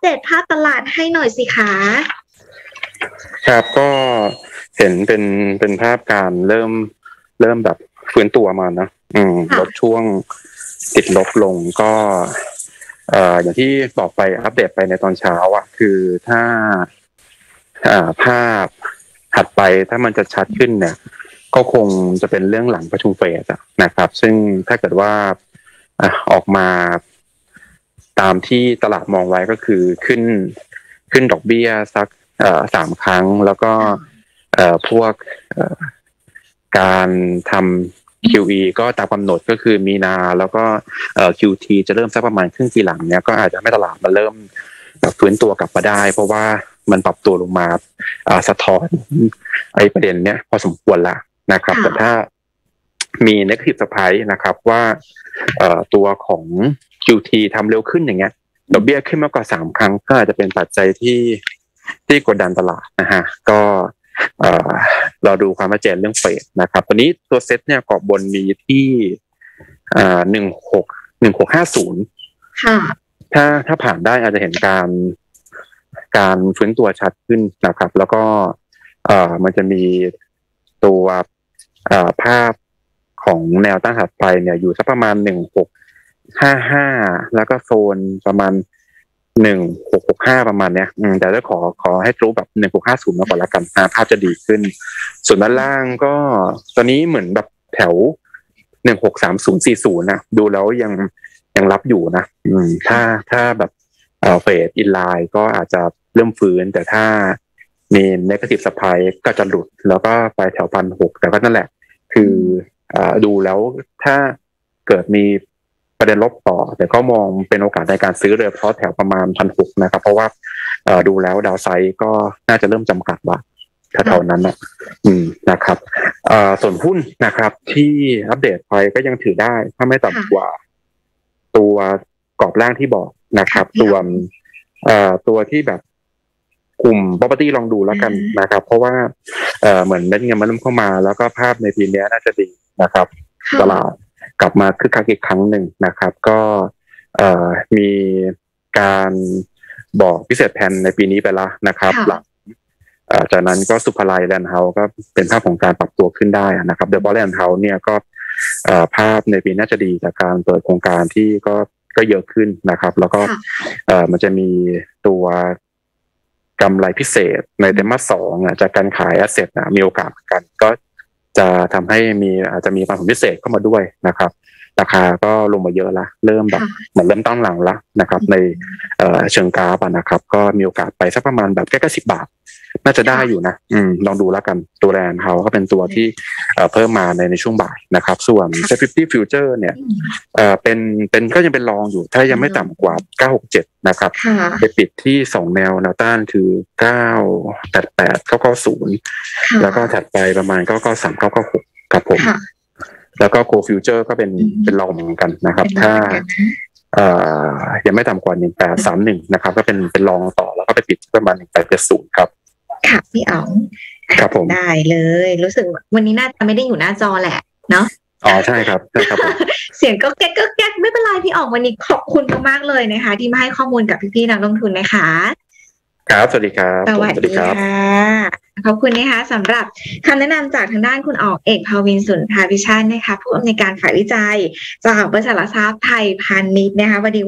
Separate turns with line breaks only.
เดตภาพตลาดให้หน่อยสิคะ
ครับก็เห็นเป็นภาพการเริ่มแบบฟื้นตัวมานะลดช่วงติดลบลงก็อย่างที่บอกไปอัปเดตไปในตอนเช้าอ่ะคือถ้าภาพถัดไปถ้ามันจะชัดขึ้นเนี่ยก็คงจะเป็นเรื่องหลังประชุมเฟดนะครับซึ่งถ้าเกิดว่าออกมาตามที่ตลาดมองไว้ก็คือขึ้นดอกเบี้ยสัก3 ครั้งแล้วก็พวกการทำ QE ก็ตามกำหนดก็คือมีนาแล้วก็QT จะเริ่มสักประมาณครึ่งปีหลังเนี้ยก็อาจจะให้ตลาดมันเริ่มฟื้นตัวกลับมาได้เพราะว่ามันปรับตัวลงมาสะท้อนไอ้ประเด็นเนี้ยพอสมควรละนะครับแต่ถ้ามี negative surprise นะครับว่าตัวของ QT ทำเร็วขึ้นอย่างเงี้ยดอกเบี้ยขึ้นมากกว่า3 ครั้งก็อาจจะเป็นปัจจัยที่กดดันตลาดนะฮะก็เราดูความชัดเจนเรื่องเฟดนะครับตอนนี้ตัวเซ็ตเนี่ยกรอบบนมีที่1650ค่ะถ้าผ่านได้อาจจะเห็นการฟื้นตัวชัดขึ้นนะครับแล้วก็มันจะมีตัวภาพของแนวต้านถัดไปเนี่ยอยู่สักประมาณ1655แล้วก็โซนประมาณ1665ประมาณเนี้ยแต่ถ้าขอให้รู้แบบ1650มาก่อนละกันภาพจะดีขึ้นส่วนด้านล่างก็ตอนนี้เหมือนแบบแถว163040นะดูแล้วยังรับอยู่นะถ้าแบบเฟดอินไลน์ก็อาจจะเริ่มฟื้นแต่ถ้ามี negative surprise ก็จะหลุดแล้วก็ไปแถว1,600แต่ก็นั่นแหละคือดูแล้วถ้าเกิดมีประเด็นลบต่อแต่ก็มองเป็นโอกาสในการซื้อเลยเพราะแถวประมาณ1,600นะครับเพราะว่าดูแล้วดาวไซด์ก็น่าจะเริ่มจำกัดละแถวๆนั้นนะครับส่วนหุ้นนะครับที่อัปเดตไปก็ยังถือได้ถ้าไม่ต่ำกว่าตัวกรอบล่างที่บอกนะครับตัวที่แบบกลุ่ม property ลองดูแล้วกันนะครับเพราะว่าเหมือนเม็ดเงินมันเริ่มเข้ามาแล้วก็ภาพในปีนี้น่าจะดีนะครับตลาดกลับมาคึกคักอีกครั้งหนึ่งนะครับก็มีการบอกพิเศษแผนในปีนี้ไปแล้วนะครับหลังจากนั้นก็สุภาลัยแลนด์เฮาส์ก็เป็นภาพของการปรับตัวขึ้นได้นะครับเดอะบอลแลนด์เฮาส์เนี่ยก็ภาพในปีน่าจะดีจากการเปิดโครงการที่ก็เยอะขึ้นนะครับแล้วก็มันจะมีตัวกำไรพิเศษในไตรมาส 2จากการขายแอสเซทมีโอกาสกันก็จะทำให้อาจจะมีปันผลพิเศษเข้ามาด้วยนะครับราคาก็ลงมาเยอะละเริ่มแบบเหมือนเริ่มตั้งหลังละนะครับในเชิงกราฟนะครับก็มีโอกาสไปสักประมาณแบบใกล้ๆ10 บาทน่าจะได้อยู่นะลองดูแล้วกันตัวแลนด์เขาก็เป็นตัวที่เพิ่มมาในช่วงบ่ายนะครับส่วน 50 Future เนี่ยเป็นก็ยังเป็นรองอยู่ถ้ายังไม่ต่ำกว่า967นะครับไปปิดที่2 แนวต้านคือ988 990แล้วก็ถัดไปประมาณ993 996ครับผมแล้วก็ Go Future ก็เป็นรองเหมือนกันนะครับถ้ายังไม่ต่ำกว่า1831นะครับก็เป็นรองต่อแล้วก็ไปปิดประมาณ1870ครับ
ค่ะพี่อ๋อง
ครับผม
ได้เลยรู้สึกวันนี้น่าจะไม่ได้อยู่หน้าจอแหละเนาะ
ใช่ครับ
เสียงก็แก๊กไม่เป็นไรพี่อ๋องวันนี้ขอบคุณมากๆเลยนะคะที่มาให้ข้อมูลกับพี่ๆนักลงทุนนะคะ
ครับสวัสดีครับ
สวัสดีค่ะขอบคุณนะคะสำหรับคำแนะนำจากทางด้านคุณอ๋องเอกภาวินสุนทรวิชันนะคะผู้อำนวยการฝ่ายวิจัยจากบริษัทหลักทรัพย์ไทยพาณิชย์นะคะวันนี้